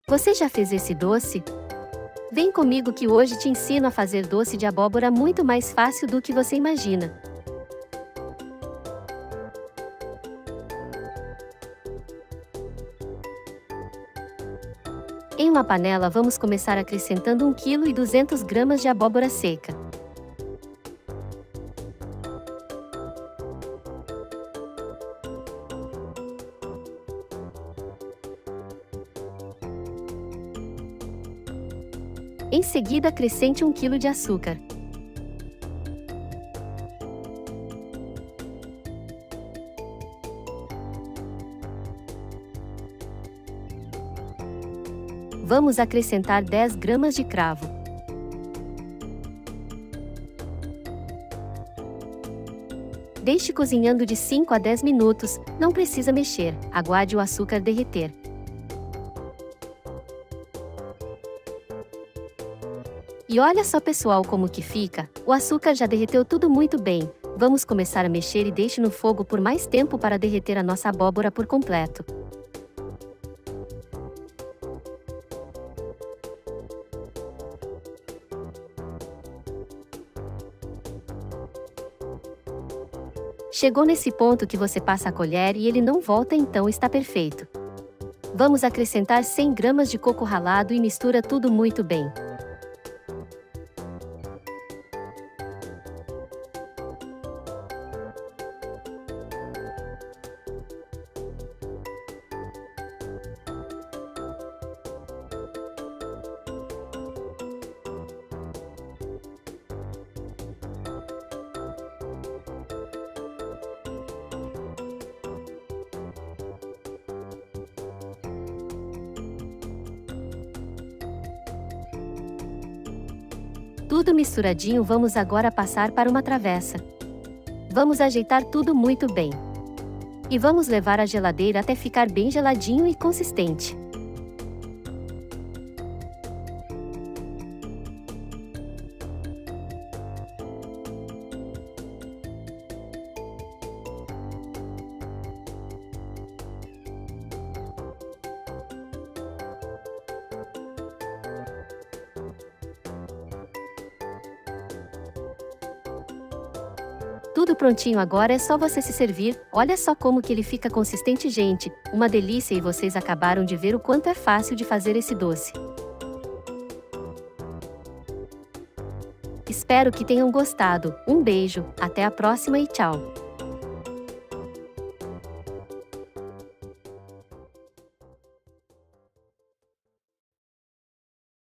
Você já fez esse doce? Vem comigo que hoje te ensino a fazer doce de abóbora muito mais fácil do que você imagina. Em uma panela vamos começar acrescentando 1,2 kg de abóbora seca. Em seguida acrescente 1 kg de açúcar. Vamos acrescentar 10 gramas de cravo. Deixe cozinhando de 5 a 10 minutos, não precisa mexer, aguarde o açúcar derreter. E olha só pessoal como que fica, o açúcar já derreteu tudo muito bem, vamos começar a mexer e deixe no fogo por mais tempo para derreter a nossa abóbora por completo. Chegou nesse ponto que você passa a colher e ele não volta, então está perfeito. Vamos acrescentar 100 gramas de coco ralado e mistura tudo muito bem. Tudo misturadinho, vamos agora passar para uma travessa. Vamos ajeitar tudo muito bem. E vamos levar à geladeira até ficar bem geladinho e consistente. Tudo prontinho, agora é só você se servir. Olha só como que ele fica consistente, gente, uma delícia, e vocês acabaram de ver o quanto é fácil de fazer esse doce. Espero que tenham gostado, um beijo, até a próxima e tchau!